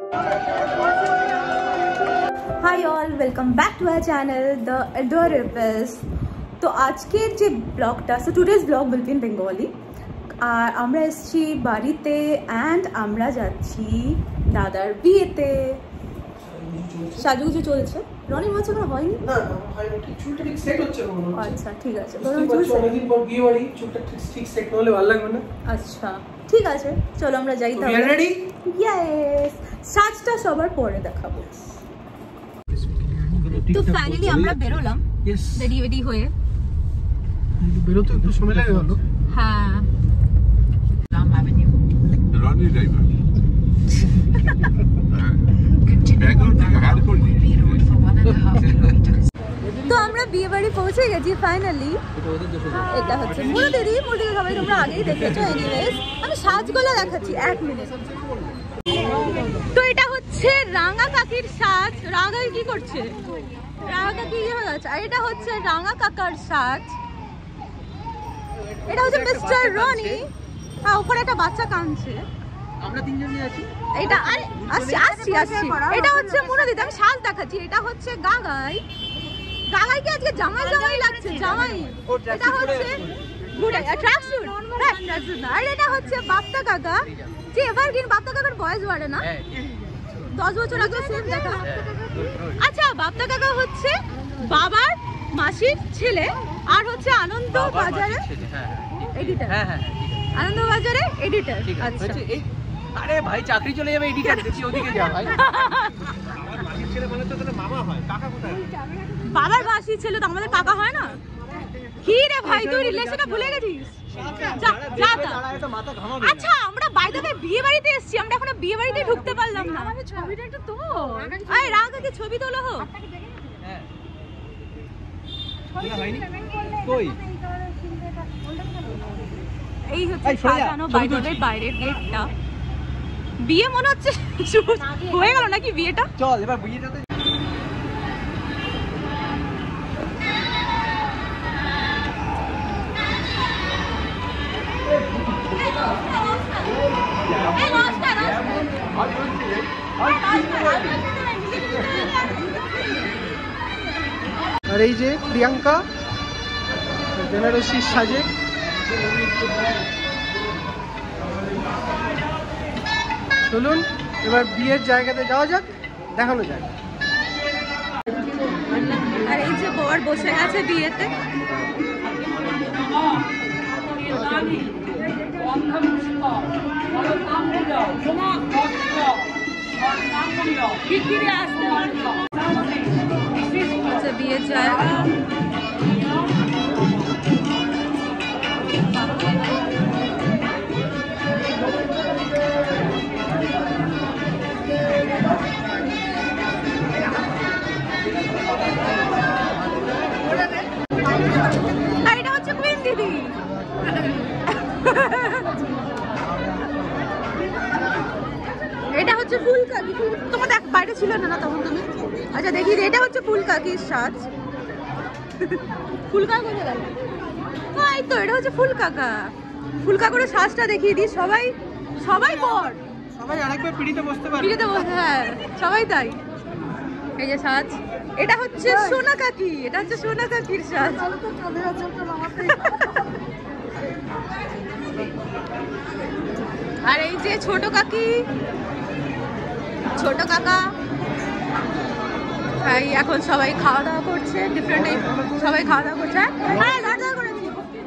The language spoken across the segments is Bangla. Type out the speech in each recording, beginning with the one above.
Hi all, welcome back to our channel, The Adorables. তো আজকের যে ব্লগটা, so today's vlog will be in Bengali. আর আমরা এসেছি বাড়িতে অ্যান্ড আমরা যাচ্ছি দাদার বিয়েতে। সাজুগুজু চলছে। রনি মাছ এখন হয়নি? না হয়নি, ঠিক চুলটা ঠিক সেট হচ্ছে না মনে হচ্ছে। আচ্ছা ঠিক আছে, অনেকদিন পর বিয়ে বাড়ি, চুলটা ঠিক সেট না হলে ভালো লাগবে না। আচ্ছা ঠিক আছে, চলো আমরা যাই তাহলে। রেডি? ইয়েস, সাজটা সবার পরে দেখাবো। তো ফাইনালি আমরা বেরোলাম রেডি হয়ে। বেরোতে একটু সময় লাগে হলো। হ্যাঁ রনি ড্রাইভার ব্যাঙ্গালোর থেকে হায়ার করলি। তো আমরা বিয়ে বাড়ি পৌঁছে গেছি ফাইনালি। এটা হচ্ছে মুরুদেরি সবাই তোমরা আগেই দেখেছো। এনিওয়েজ আমি সাজগুলো দেখাচ্ছি, 1 মিনিট। তো এটা হচ্ছে রাঙা কাকির সাজ। রাঙা কি করছে? রাঙা কাকি ইয়ে হয়ে যাচ্ছে। আর এটা হচ্ছে রাঙা কাকার সাজ। এটা হচ্ছে মিস্টার রনি। হ্যাঁ, উপরে একটা বাচ্চা কাঁদছে। আমরা তিনজনই আছি। এটা আরে আসছি। এটা হচ্ছে মুরুদিদি, আমি সাজ দেখাচ্ছি। এটা হচ্ছে গাগাই। গাগাই কি আজকে জামাই লাগছে? জামাই। এটা হচ্ছে ট্র্যাক স্যুট। না, আর এটা হচ্ছে বাপ্তা কাকা। যে এভারগ্রিন বাপ্তা কাকার বয়স বাড়ে না? 10 বছর আগে সেম দেখা। আচ্ছা, বাপ্তা কাকা হচ্ছে বাবার মাসির ছেলে আর হচ্ছে আনন্দ বাজারে এডিটর। হ্যাঁ, আনন্দ বাজারে এডিটর। আচ্ছা, আরে ভাই চাকরি চলে যাবে, এডিটর দেখি ওদিকে যা ভাই। মাসির ছেলে বলে তো তোর মামা হয়, কাকা কোথায়? বাবার মাসির ছেলে তো আমাদের কাকা হয় না? কি রে ভাই, তুই রিলেশনটা ভুলে গেছিস? আচ্ছা, আমরা বাই দ্য ওয়ে বিয়ে বাড়িতে এসেছি, আমরা এখনো বিয়ে বাড়িতে ঢুকতে পারলাম না। ছবিটা একটু তো আরে রাগাকে ছবি তোলো হোক। হ্যাঁ হয়নি কই? এই হচ্ছে সাজানো বাই দ্য ওয়ে বাইরের গেটটা। বিয়ে মনে হচ্ছে হয়ে গেল নাকি বিয়েটা? চল এবার বিয়েটাতে। আর এই যে প্রিয়াঙ্কা বেনারসির সাজে। চলুন এবার বিয়ের জায়গাতে যাওয়া যাক, দেখানো যাক। আর এই যে বর বসে আছে বিয়েতে। বিয়ের জায়গা এটা হচ্ছে কুইন দিদি। এটা হচ্ছে ফুল কাকি। তোমার দেখ বাইরে ছিল না তখন তুমি। আচ্ছা দেখি, এটা হচ্ছে ফুল কাকির সাজ। ফুল কাকা কোথায় গেল? এই তো এটা হচ্ছে ফুল কাকা। ফুল কাকুর সাজটা দেখিয়ে দিই। সবাই বর, সবাই আরেকবার পিড়িতে বসতে পারে। পিড়িতে বসে, হ্যাঁ সবাই তাই। এই যে সাজ, এটা হচ্ছে সোনা কাকি। এটা হচ্ছে সোনা কাকির সাজ। আর এই যে ছোট কাকি, ছোট কাকা। তাই এখন সবাই খাওয়া দাওয়া করছে, ডিফারেন্ট সবাই খাওয়া দাওয়া করছে। হ্যাঁ দাঁড়া করেছি।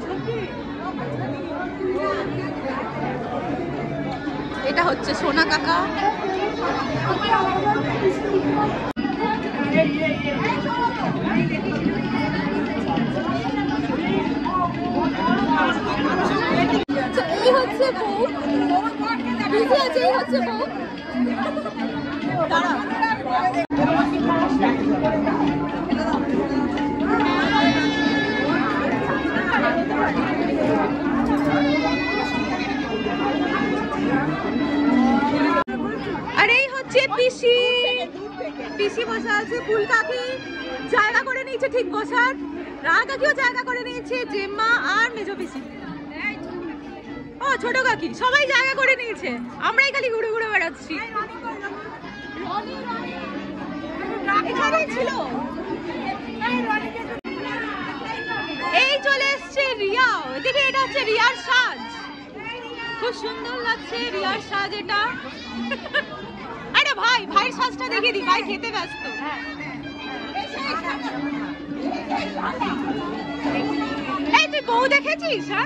এটা হচ্ছে সোনা কাকা। এই হচ্ছে বউ। এই হচ্ছে বউ। দাঁড়া। আর এই হচ্ছে পিসি। পিসি বসে আছে। ফুল কাকি জায়গা করে নিয়েছে ঠিক বসার। রাঙা কাকিও জায়গা করে নিয়েছে। জেম্মা আর মেজো পিসি। ও ছোট কাকি সবাই জায়গা করে নিয়েছে। আমরাই খালি ঘুরে ঘুরে বেড়াচ্ছি। এখানেই ছিল। এই চলে এসছে রিয়া, এদিকে এটা হচ্ছে রিয়ার সাজ, খুব সুন্দর লাগছে রিয়ার সাজ এটা। আরে ভাই, ভাইয়ের সাজটা দেখিয়ে দি, ভাই খেতে ব্যস্ত। এই তুই বউ দেখেছিস? হ্যাঁ,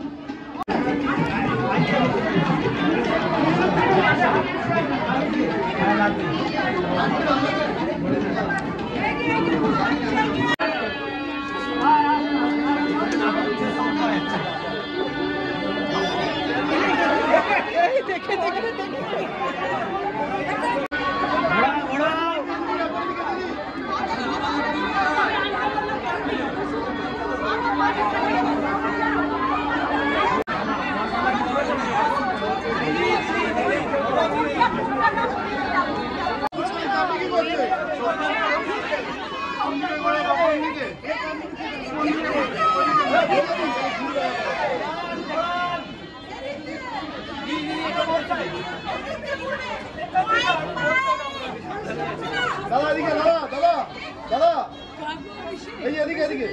দাদা এদিকে, দাদা এই এদিকে এদিকে।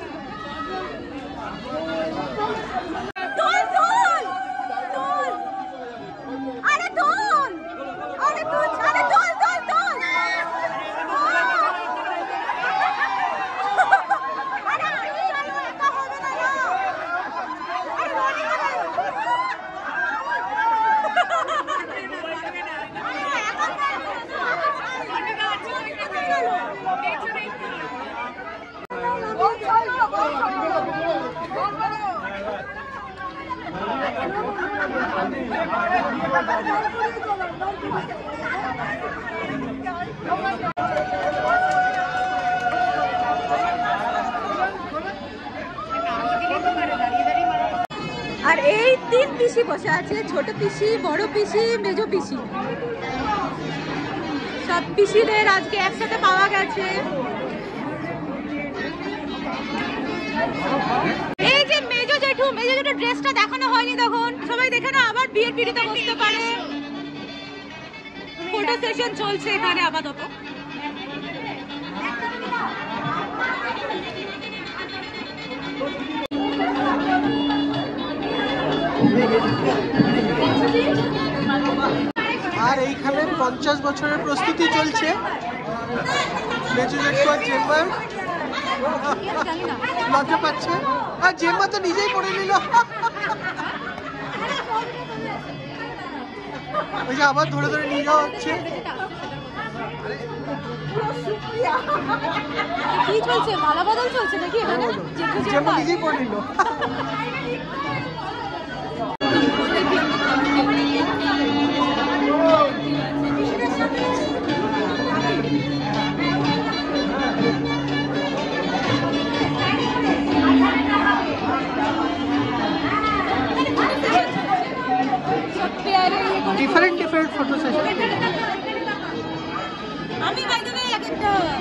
আর এই 3 পিসি বসে আছে, ছোট পিসি, বড় পিসি, মেজো পিসি। সব পিসিদের আজকে একসাথে পাওয়া গেছে। এই যে মেজো জেঠু ড্রেসটা দেখানো হয়নি তখন, সবাই দেখে না, আবার বিয়ের পিড়িতে বসতে পারে। ফটো সেশন চলছে এখানে আপাতত। আর এইখানে 50 বছরের প্রস্তুতি চলছে। মেজো জেঠু আর জেম্মার লজ্জা পাচ্ছে, আর জেম্মা তো নিজেই করে নিল। ওই যে আবার ধরে ধরে নিয়ে যাওয়া হচ্ছে। কি চলছে, মালা বদল চলছে নাকি এখানে? জেম্মা নিজেই করে নিল। Different photo session. আমি বাই দ্য ওয়ে একটা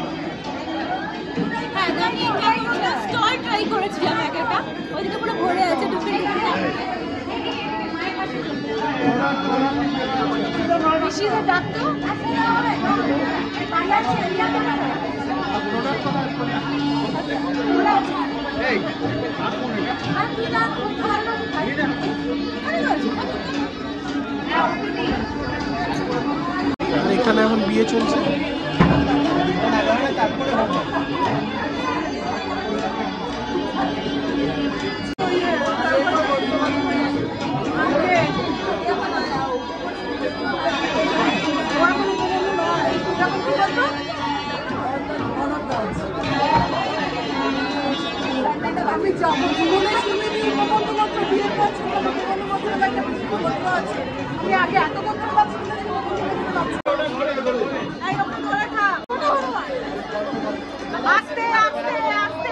আমি স্টল ট্রাই করেছিলাম একটা, ওইদিকে পুরো ভরে আছে ঢুকে পিসিদের ডাকতো। এখানে এখন বিয়ে চলছে। আমি যাবো জীবনে শুনিনি মমতার বিয়ের পর আছে। আমি আগে এত করতে পারছি না, আস্তে আস্তে আস্তে।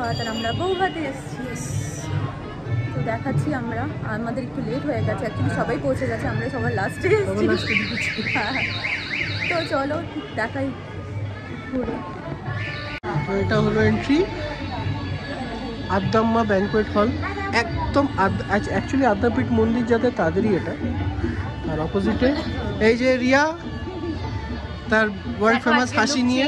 ভাত আর আমরা বউ ভাতে এসেছি। তো দেখাচ্ছি আমরা, আমাদের একটু লেট হয়ে গেছে অ্যাকচুয়ালি, সবাই পৌঁছে গেছে, আমরা সবার লাস্টে এসেছি। হ্যাঁ, তো চলো দেখাই ঘুরে। তো এটা হলো এন্ট্রি আদ্দাম্মা ব্যাংকোয়েট হল, একদম অ্যাকচুয়ালি আদ্যাপীঠ মন্দির যাদের তাদেরই এটা। আর অপোজিটে এই যে রিয়া তার ওয়ার্ল্ড ফেমাস হাসি নিয়ে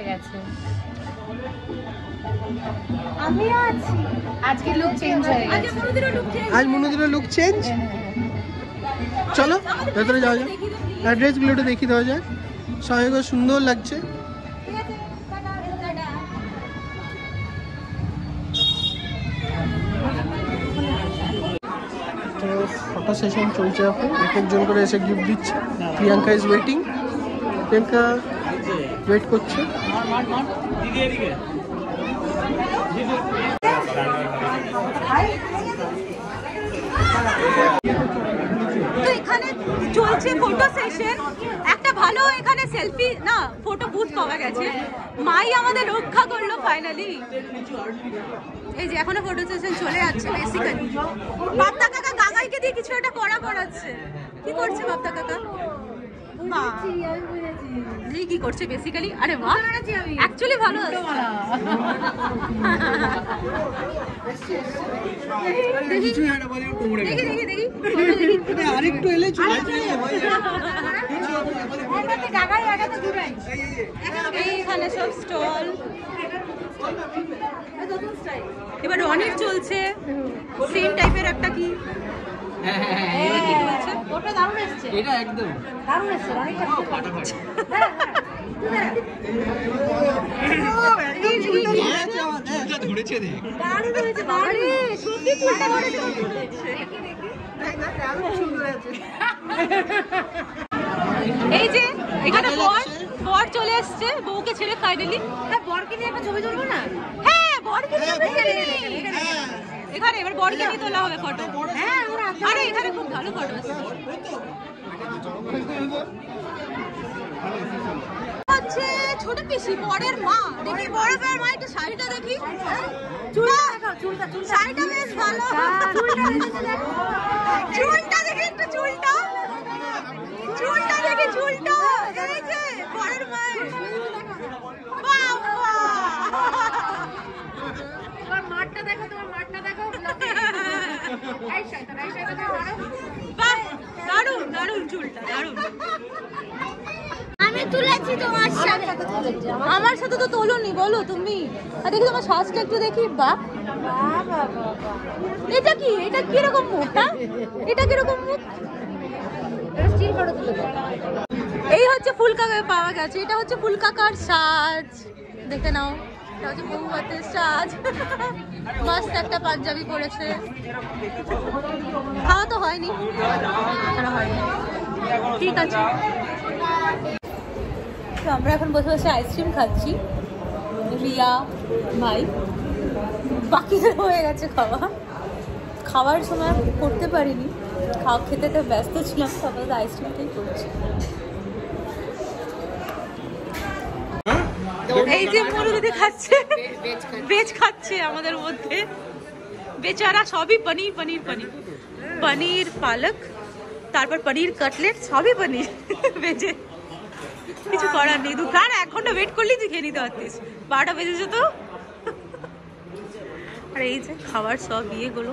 আজকে লুক চেঞ্জ হয়ে গেছে, আজ মনুদিনের লুক চেঞ্জ। চলো ভেতরে যাওয়া যাক, অ্যাড্রেসগুলোটা দেখিয়ে দেওয়া যাক। সবাই সুন্দর লাগছে। তো ফটো সেশন চলছে, এখন এক একজন করে এসে গিফট দিচ্ছে। Priyanka is waiting, Priyanka wait করছে। তো এখানে চলছে ফটো সেশন, একটা ভালো এখানে সেলফি না ফটো বুথ পাওয়া গেছে, মাই আমাদের রক্ষা করলো ফাইনালি। এই যে এখনো ফটো সেশন চলে যাচ্ছে বেসিক্যালি। বাপ্তা কাকা গাগাইকে দিয়ে কিছু একটা করাচ্ছে, কি করছে বাপ্তা কাকা? কি করছে বেসিক্যালি? আরে বাহ, অ্যাকচুয়ালি ভালো আছে। আরেকটু এলে এইখানে সব স্টল। এবার রনির চলছে সেম টাইপের একটা কি এটা একদম ধরেছে দেখ। এই যে এখানে বর চলে আসছে বউকে ছেড়ে ফাইনালি। বরকে নিয়ে একটা ছবি তুলবো না? হ্যাঁ, বরকে নিয়ে এখানে এবার বরকে নিয়ে তোলা হবে ফটো। হ্যাঁ, আরে এখানে খুব ভালো ফটো আসছে। হচ্ছে ছোট পিসি বরের মা, দেখি বরের মা একটু শাড়িটা দেখি। শাড়িটা বেশ ভালো, চুলটা দেখি একটু, চুলটা দেখি, চুলটা এই যে বরের মায়ের। তোমার মাঠটা দেখো, দারুণ দারুণ চুলটা, দারুণ। আমি তুলেছি তোমার সাথে, আমার সাথে তো তোলোনি, বলো তুমি। আর দেখি তোমার শ্বাসটা একটু দেখি। বাহ, এটা কি? এটা কিরকম মুখ? হ্যাঁ, এটা কিরকম মুখ? এই হচ্ছে ফুলকাকা পাওয়া গেছে, এটা হচ্ছে ফুলকাকার সাজ, দেখে নাও। এটা হচ্ছে বউ ভাতের সাজ, মস্ত একটা পাঞ্জাবি পরেছে। খাওয়া তো হয়নি, ঠিক আছে। তো আমরা এখন বসে বসে আইসক্রিম খাচ্ছি, রিয়া ভাই। বাকি হয়ে গেছে খাওয়ার সময় করতে পারিনি, খেতে ব্যস্ত ছিলাম, তারপরে আইসক্রিমটাই করছি। এই যে মনুদিদি খাচ্ছে, ভেজ খাচ্ছে আমাদের মধ্যে, বেচারা সবই পনির পনির পনির পনির পালক, তারপর পনির কাটলেট, সবই পনির ভেজে। কিছু করার নেই, দোকান 1 ঘন্টা ওয়েট করলেই তুই খেয়ে নিতে পারতিস, 12টা বেজেছে তো। আর এই যে খাবার সব ইয়েগুলো,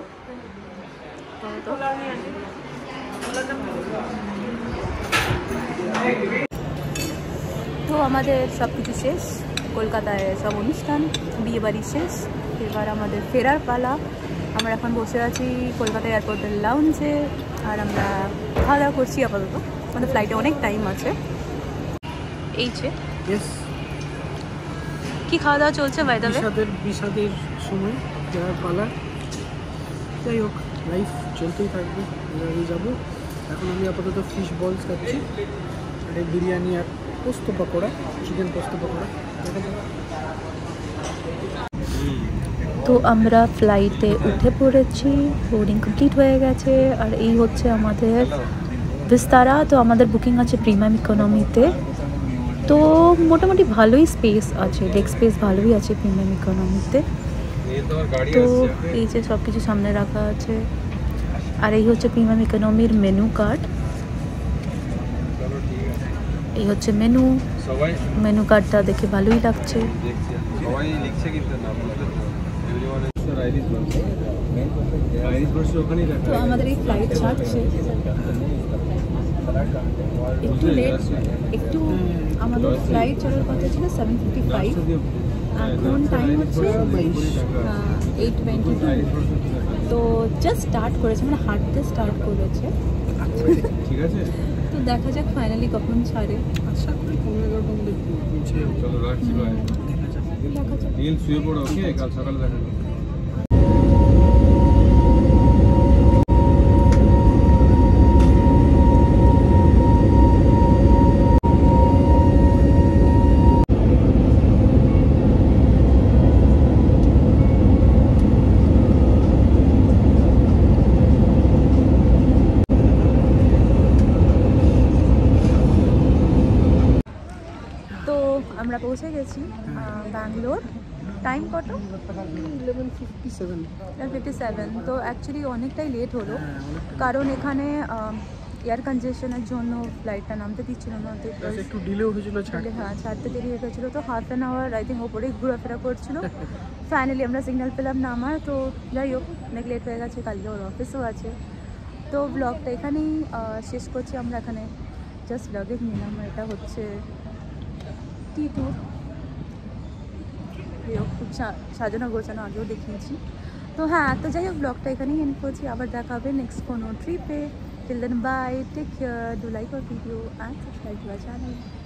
তো আমাদের সব কিছু শেষ, কলকাতায় সব অনুষ্ঠান বিয়ে বাড়ি শেষ, এবার আমাদের ফেরার পালা। আমরা এখন বসে আছি কলকাতা এয়ারপোর্টের লাউঞ্জে, আর আমরা খাওয়া দাওয়া করছি আপাতত, আমাদের ফ্লাইটে অনেক টাইম আছে। এই যে কি খাওয়া দাওয়া চলছে বাইরে, বিষাদের সময় যাওয়ার পালা। যাই হোক, লাইফ চলতেই থাকবে, এভাবেই যাবো। এখন আমি আপাতত ফিশ বলস খাচ্ছি, আর বিরিয়ানি আর পোস্ত পকোড়া, চিকেন পোস্ত পকোড়া। তো আমরা ফ্লাইটে উঠে পড়েছি, বোর্ডিং কমপ্লিট হয়ে গেছে, আর এই হচ্ছে আমাদের বিস্তারা। তো আমাদের বুকিং আছে প্রিমিয়াম ইকোনমিতে, তো মোটামুটি ভালোই স্পেস আছে, লেগ স্পেস ভালোই আছে প্রিমিয়াম ইকোনমিতে। তো এই যে সব কিছু সামনে রাখা আছে, আর এই হচ্ছে প্রিমিয়াম ইকোনমির মেনু কার্ড। এই হচ্ছে মেনু কার্ডটা দেখে ভালোই লাগছে। তো আমাদের এই ফ্লাইট ছাড়ছে, একটু লেট, একটু আমাদের ফ্লাইট ছাড়ার কথা ছিল 7:55, এখন টাইম হচ্ছে 8:22। তো জাস্ট স্টার্ট করেছে, মানে হাঁটতে স্টার্ট করেছে। ঠিক আছে, তো দেখা যাক ফাইনালি কখন ছাড়ে। আশা করি 11:30 মধ্যে পৌঁছে যাবো। চলো রাখছি ভাই, দেখা যাক। নীল শুয়ে পড়ো, ওকে? কাল সকালে দেখা যাবে। আমরা পৌঁছে গেছি ব্যাঙ্গালোর। টাইম কত? 11:57। তো অ্যাকচুয়ালি অনেকটাই লেট হলো, কারণ এখানে এয়ার কনজেশনের জন্য ফ্লাইটটা নামতে দিচ্ছিল না, তো একটু ডিলেও হয়েছিল। হ্যাঁ, ছাড়তে দেরি হয়ে গেছিলো। তো half an hour I think ওপরেই ঘোরাফেরা করছিল। ফাইনালি আমরা সিগন্যাল পেলাম নামার। তো যাই হোক, অনেক লেট হয়ে গেছে, কালকে ওর অফিসও আছে। তো ব্লগটা এখানেই শেষ করছি। আমরা এখানে জাস্ট লগেজ নিলাম, এটা হচ্ছে T2। খুব সাজানো গোছানো, আগেও দেখিয়েছি। তো হ্যাঁ, তো যাই হোক, ব্লগটা এখানেই এন্ড করছি। আবার দেখা হবে নেক্সট কোনো ট্রিপে। Till then bye, take care, do like our video and subscribe to our channel.